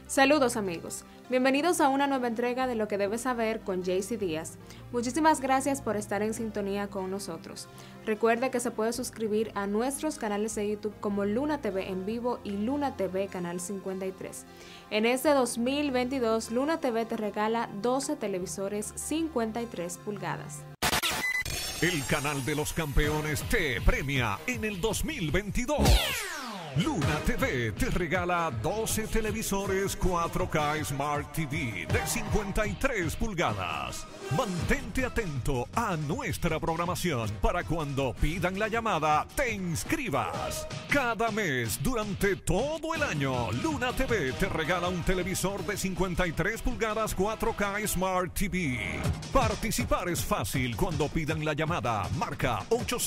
Saludos amigos, bienvenidos a una nueva entrega de Lo que debes saber con Jaycee Díaz. Muchísimas gracias por estar en sintonía con nosotros. Recuerde que se puede suscribir a nuestros canales de YouTube como Luna TV en vivo y Luna TV Canal 53. En este 2022, Luna TV te regala 12 televisores 53 pulgadas. El canal de los campeones te premia en el 2022. Luna TV te regala 12 televisores 4K Smart TV de 53 pulgadas. Mantente atento a nuestra programación para cuando pidan la llamada te inscribas. Cada mes, durante todo el año, Luna TV te regala un televisor de 53 pulgadas 4K Smart TV. Participar es fácil cuando pidan la llamada. Marca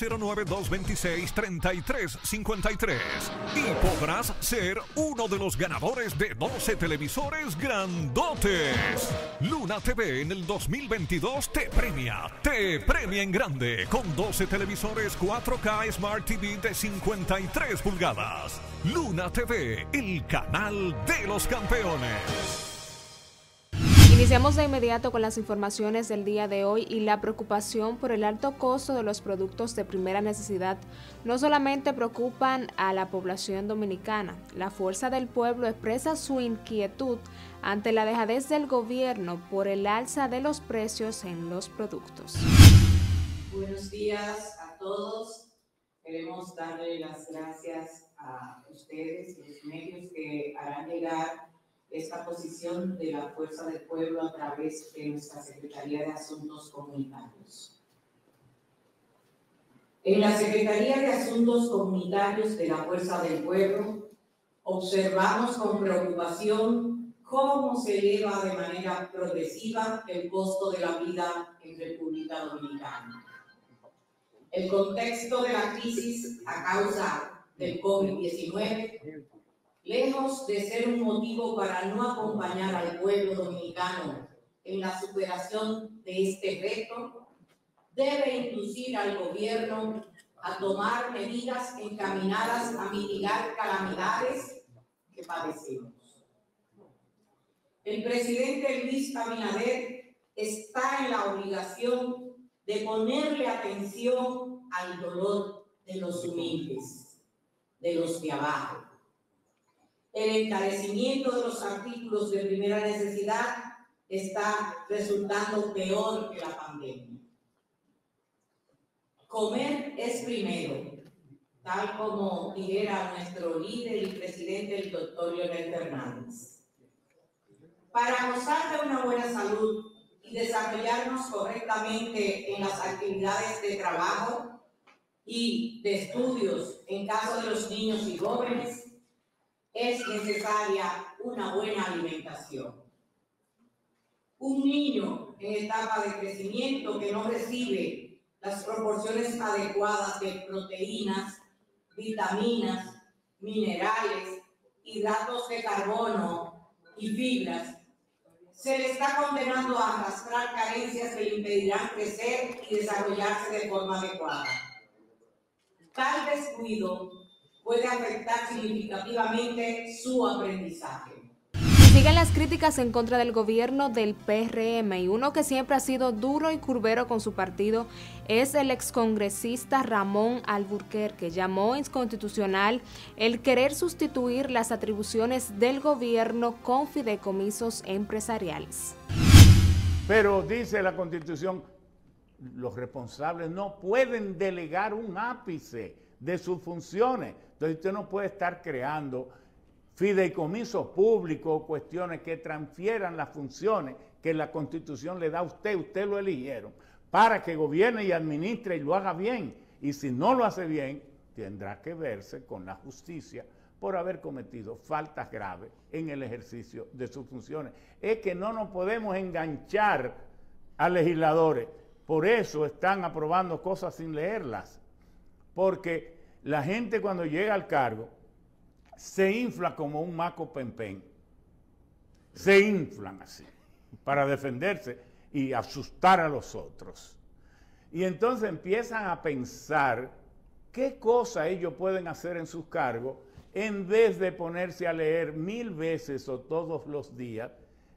809-226-3353 y podrás ser uno de los ganadores de 12 televisores grandotes. Luna TV en el 2022 te premia en grande con 12 televisores 4K Smart TV de 53 pulgadas. Luna TV, el canal de los campeones. Iniciamos de inmediato con las informaciones del día de hoy y la preocupación por el alto costo de los productos de primera necesidad no solamente preocupan a la población dominicana. La Fuerza del Pueblo expresa su inquietud ante la dejadez del gobierno por el alza de los precios en los productos. Buenos días a todos. Queremos darle las gracias a ustedes y los medios que harán llegar esta posición de la Fuerza del Pueblo a través de nuestra Secretaría de Asuntos Comunitarios. En la Secretaría de Asuntos Comunitarios de la Fuerza del Pueblo observamos con preocupación cómo se eleva de manera progresiva el costo de la vida en República Dominicana. El contexto de la crisis a causa del COVID-19, lejos de ser un motivo para no acompañar al pueblo dominicano en la superación de este reto, debe inducir al gobierno a tomar medidas encaminadas a mitigar calamidades que padecemos. El presidente Luis Abinader está en la obligación de ponerle atención al dolor de los humildes, de los de abajo. El encarecimiento de los artículos de primera necesidad está resultando peor que la pandemia. Comer es primero, tal como dijera nuestro líder y presidente, el doctor Leonel Fernández. Para gozar de una buena salud y desarrollarnos correctamente en las actividades de trabajo y de estudios en caso de los niños y jóvenes, es necesaria una buena alimentación. Un niño en etapa de crecimiento que no recibe las proporciones adecuadas de proteínas, vitaminas, minerales, hidratos de carbono y fibras, se le está condenando a arrastrar carencias que le impedirán crecer y desarrollarse de forma adecuada. Tal descuido puede afectar significativamente su aprendizaje. Siguen las críticas en contra del gobierno del PRM y uno que siempre ha sido duro y curvero con su partido es el excongresista Ramón Alburquerque, que llamó inconstitucional el querer sustituir las atribuciones del gobierno con fideicomisos empresariales. Pero dice la Constitución, los responsables no pueden delegar un ápice de sus funciones. Entonces usted no puede estar creando fideicomisos públicos, cuestiones que transfieran las funciones que la Constitución le da a usted lo eligieron, para que gobierne y administre y lo haga bien. Y si no lo hace bien, tendrá que verse con la justicia por haber cometido faltas graves en el ejercicio de sus funciones. Es que no nos podemos enganchar a legisladores. Por eso están aprobando cosas sin leerlas. Porque la gente cuando llega al cargo se infla como un maco pempén. Se inflan así para defenderse y asustar a los otros. Y entonces empiezan a pensar qué cosas ellos pueden hacer en sus cargos en vez de ponerse a leer 1000 veces o todos los días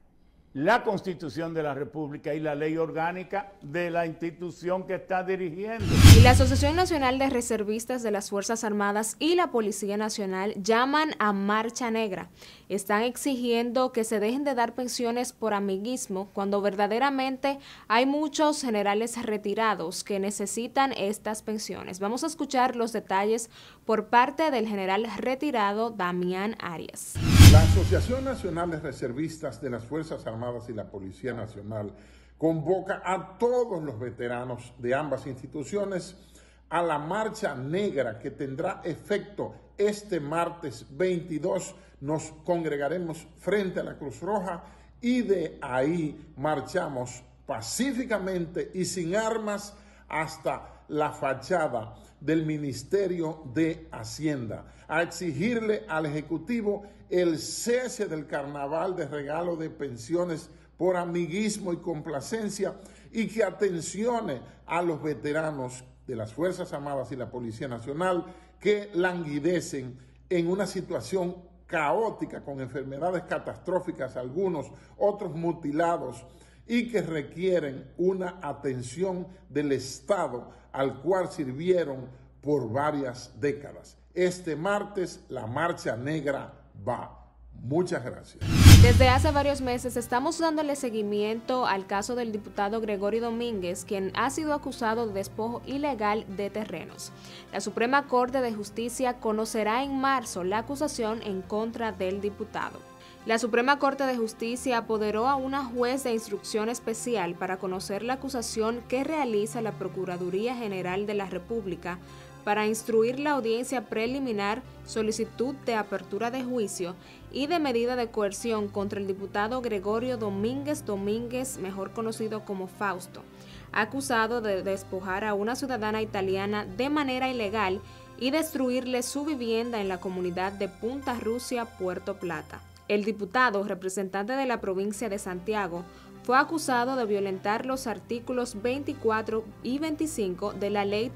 la Constitución de la República y la ley orgánica de la institución que está dirigiendo. Y la Asociación Nacional de Reservistas de las Fuerzas Armadas y la Policía Nacional llaman a marcha negra. Están exigiendo que se dejen de dar pensiones por amiguismo cuando verdaderamente hay muchos generales retirados que necesitan estas pensiones. Vamos a escuchar los detalles por parte del general retirado Damián Arias. La Asociación Nacional de Reservistas de las Fuerzas Armadas y la Policía Nacional convoca a todos los veteranos de ambas instituciones a la marcha negra que tendrá efecto este martes 22. Nos congregaremos frente a la Cruz Roja y de ahí marchamos pacíficamente y sin armas hasta la fachada del Ministerio de Hacienda a exigirle al Ejecutivo el cese del carnaval de regalo de pensiones por amiguismo y complacencia y que atencione a los veteranos de las Fuerzas Armadas y la Policía Nacional que languidecen en una situación caótica con enfermedades catastróficas, algunos, otros mutilados, y que requieren una atención del Estado al cual sirvieron por varias décadas. Este martes la marcha negra va. Muchas gracias. Desde hace varios meses estamos dándole seguimiento al caso del diputado Gregorio Domínguez, quien ha sido acusado de despojo ilegal de terrenos. La Suprema Corte de Justicia conocerá en marzo la acusación en contra del diputado. La Suprema Corte de Justicia apoderó a una juez de instrucción especial para conocer la acusación que realiza la Procuraduría General de la República para instruir la audiencia preliminar, solicitud de apertura de juicio y de medida de coerción contra el diputado Gregorio Domínguez, mejor conocido como Fausto, acusado de despojar a una ciudadana italiana de manera ilegal y destruirle su vivienda en la comunidad de Punta Rusia, Puerto Plata. El diputado, representante de la provincia de Santiago, fue acusado de violentar los artículos 24 y 25 de la Ley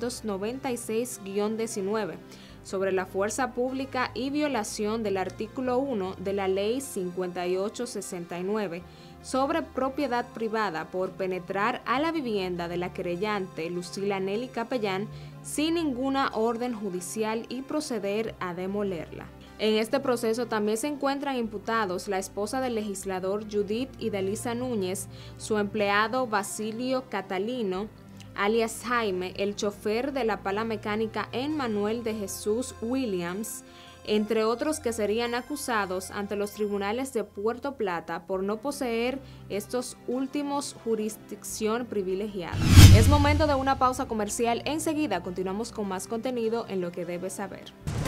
396-19 sobre la fuerza pública y violación del artículo 1 de la Ley 5869 sobre propiedad privada por penetrar a la vivienda de la querellante Lucila Nelly Capellán sin ninguna orden judicial y proceder a demolerla. En este proceso también se encuentran imputados la esposa del legislador Judith Idalisa Núñez, su empleado Basilio Catalino, alias Jaime, el chofer de la pala mecánica Emmanuel de Jesús Williams, entre otros que serían acusados ante los tribunales de Puerto Plata por no poseer estos últimos jurisdicción privilegiada. Es momento de una pausa comercial. Enseguida continuamos con más contenido en Lo que debes saber.